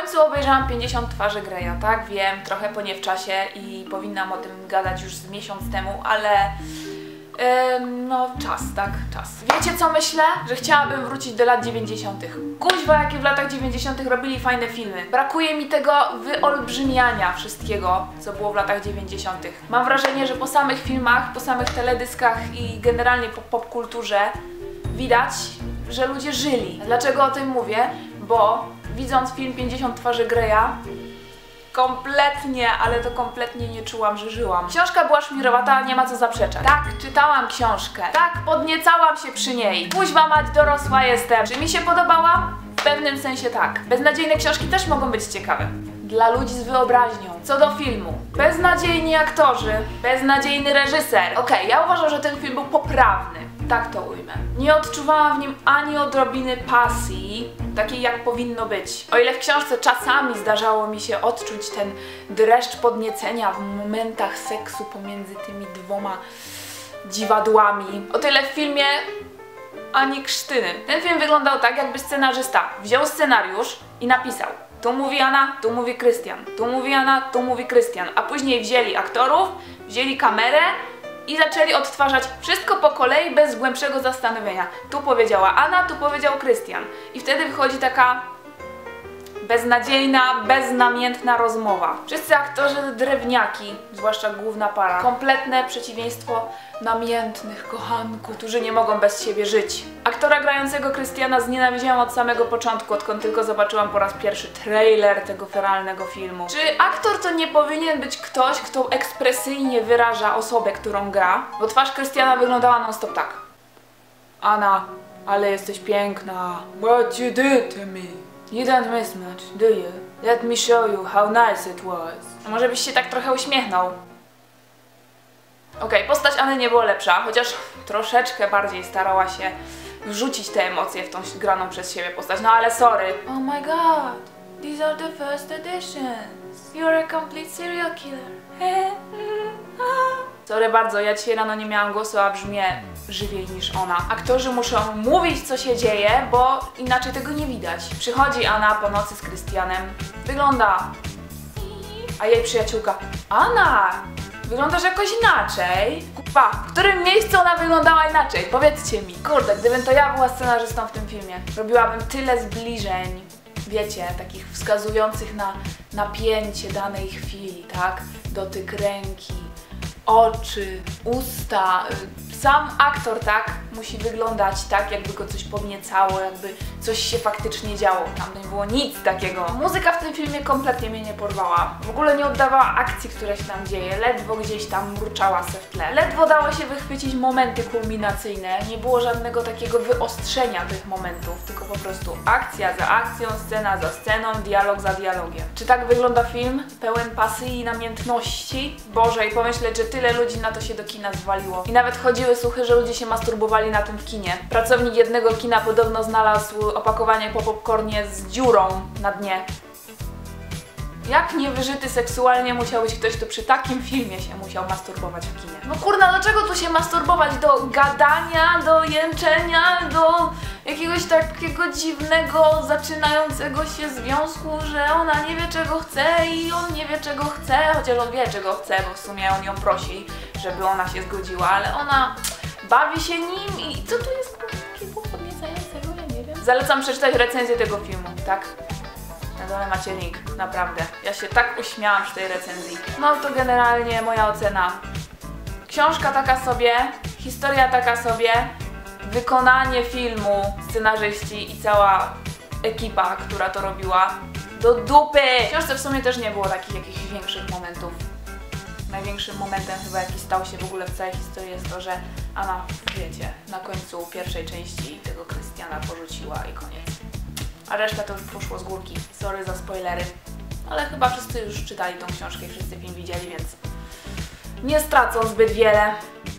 końcu obejrzałam 50 twarzy Greya, tak? Wiem, trochę po nie w czasie i powinnam o tym gadać już z miesiąc temu, ale... no czas, tak? Czas. Wiecie co myślę? Że chciałabym wrócić do lat 90. Kuźwa, jakie w latach 90. robili fajne filmy. Brakuje mi tego wyolbrzymiania wszystkiego, co było w latach 90. Mam wrażenie, że po samych filmach, po samych teledyskach i generalnie po popkulturze widać, że ludzie żyli. Dlaczego o tym mówię? Bo widząc film 50 twarzy Greya, kompletnie, ale to kompletnie nie czułam, że żyłam. Książka była szmirowata, nie ma co zaprzeczać. Tak, czytałam książkę. Tak, podniecałam się przy niej. Kuźwa mać, dorosła jestem. Czy mi się podobała? W pewnym sensie tak. Beznadziejne książki też mogą być ciekawe. Dla ludzi z wyobraźnią. Co do filmu. Beznadziejni aktorzy, beznadziejny reżyser. Okej, ja uważam, że ten film był poprawny. Tak to ujmę. Nie odczuwałam w nim ani odrobiny pasji, takiej jak powinno być. O ile w książce czasami zdarzało mi się odczuć ten dreszcz podniecenia w momentach seksu pomiędzy tymi dwoma dziwadłami, o tyle w filmie ani krztyny. Ten film wyglądał tak, jakby scenarzysta wziął scenariusz i napisał: tu mówi Anna, tu mówi Krystian, tu mówi Anna, tu mówi Krystian, a później wzięli aktorów, wzięli kamerę i zaczęli odtwarzać wszystko po kolei bez głębszego zastanowienia. Tu powiedziała Anna, tu powiedział Krystian. I wtedy wychodzi taka beznadziejna, beznamiętna rozmowa. Wszyscy aktorzy drewniaki, zwłaszcza główna para. Kompletne przeciwieństwo namiętnych kochanków, którzy nie mogą bez siebie żyć. Aktora grającego Krystiana znienawidziłam od samego początku, odkąd tylko zobaczyłam po raz pierwszy trailer tego feralnego filmu. Czy aktor to nie powinien być ktoś, kto ekspresyjnie wyraża osobę, którą gra? Bo twarz Krystiana wyglądała non stop tak. Anna, ale jesteś piękna. What you did to me? You don't miss much, do you? Let me show you how nice it was. Może byś się tak trochę uśmiechnął. Okej, postać Anny nie była lepsza, chociaż troszeczkę bardziej starała się wrzucić te emocje w tą graną przez siebie postać, no ale sorry. Oh my god, these are the first editions. You're a complete serial killer. Sorry bardzo, ja dzisiaj rano nie miałam głosu, a brzmię żywiej niż ona. Aktorzy muszą mówić, co się dzieje, bo inaczej tego nie widać. Przychodzi Anna po nocy z Krystianem. Wygląda... A jej przyjaciółka: Anna, wyglądasz jakoś inaczej. Kurwa, w którym miejscu ona wyglądała inaczej? Powiedzcie mi. Kurde, gdybym to ja była scenarzystą w tym filmie, robiłabym tyle zbliżeń, wiecie, takich wskazujących na napięcie danej chwili, tak? Dotyk ręki, oczy, usta. Sam aktor, tak, musi wyglądać tak, jakby go coś podniecało, jakby coś się faktycznie działo. Tam nie było nic takiego. Muzyka w tym filmie kompletnie mnie nie porwała. W ogóle nie oddawała akcji, która się tam dzieje. Ledwo gdzieś tam murczała se w tle. Ledwo dało się wychwycić momenty kulminacyjne. Nie było żadnego takiego wyostrzenia tych momentów, tylko po prostu akcja za akcją, scena za sceną, dialog za dialogiem. Czy tak wygląda film? Pełen pasji i namiętności? Boże, i pomyśleć, że tyle ludzi na to się do kina zwaliło. I nawet chodziły słuchy, że ludzie się masturbowali na tym w kinie. Pracownik jednego kina podobno znalazł opakowanie po popcornie z dziurą na dnie. Jak niewyżyty seksualnie musiał być ktoś, kto przy takim filmie się musiał masturbować w kinie? No kurna, dlaczego tu się masturbować? Do gadania, do jęczenia, do jakiegoś takiego dziwnego, zaczynającego się związku, że ona nie wie, czego chce i on nie wie, czego chce, chociaż on wie, czego chce, bo w sumie on ją prosi, żeby ona się zgodziła, ale ona bawi się nim i co tu jest takiego podniecającego? Ja nie wiem. Zalecam przeczytać recenzję tego filmu, tak? Na dole macie link, naprawdę. Ja się tak uśmiałam przy tej recenzji. No to generalnie moja ocena. Książka taka sobie, historia taka sobie, wykonanie filmu, scenarzyści i cała ekipa, która to robiła, do dupy! W książce w sumie też nie było takich jakichś większych momentów. Największym momentem chyba, jaki stał się w ogóle w całej historii, jest to, że Anna, wiecie, na końcu pierwszej części tego Krystiana porzuciła i koniec. A reszta to już poszło z górki. Sorry za spoilery. Ale chyba wszyscy już czytali tą książkę i wszyscy film widzieli, więc nie stracą zbyt wiele.